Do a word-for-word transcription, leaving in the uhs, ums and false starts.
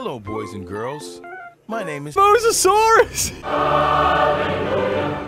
Hello, boys and girls. My name is Mosasaurus! Hallelujah.